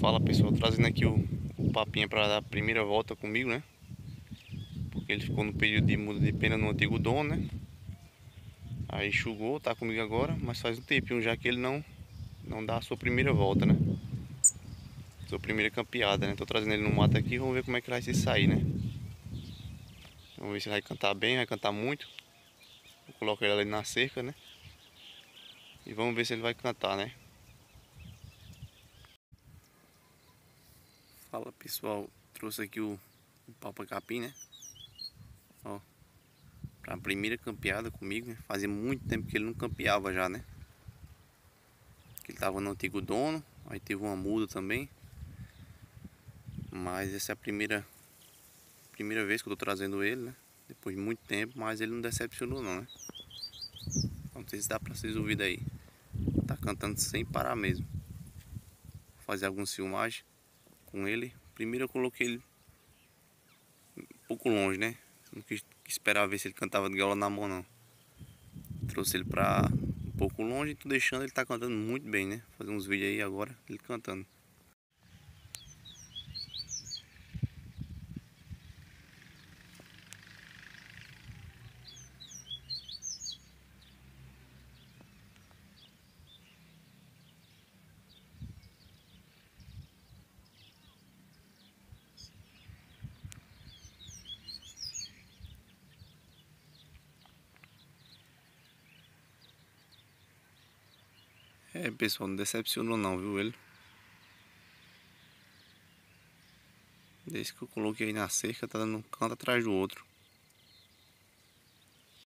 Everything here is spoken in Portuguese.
Fala pessoal, trazendo aqui o papinha para dar a primeira volta comigo, né? Porque ele ficou no período de muda de pena no antigo dono, né? Aí enxugou, tá comigo agora, mas faz um tempinho já que ele não dá a sua primeira volta, né? Sua primeira campeada, né? Tô trazendo ele no mato aqui, vamos ver como é que vai se sair, né? Vamos ver se ele vai cantar bem, vai cantar muito. Vou colocar ele ali na cerca, né? E vamos ver se ele vai cantar, né? Fala pessoal, trouxe aqui o papa-capim, né? Ó, pra primeira campeada comigo, né? Fazia muito tempo que ele não campeava já, né? Que ele tava no antigo dono, aí teve uma muda também. Mas essa é a primeira vez que eu tô trazendo ele, né? Depois de muito tempo, mas ele não decepcionou não, né? Não sei se dá pra vocês ouvirem aí. Tá cantando sem parar mesmo. Vou fazer algumas filmagens com ele. Primeiro eu coloquei ele um pouco longe, né? Não quis esperar ver se ele cantava de gaiola na mão não. Trouxe ele pra um pouco longe e tô deixando ele tá cantando muito bem, né? Fazer uns vídeos aí agora, ele cantando. É pessoal, não decepcionou não, viu ele? Desde que eu coloquei aí na cerca, tá dando um canto atrás do outro.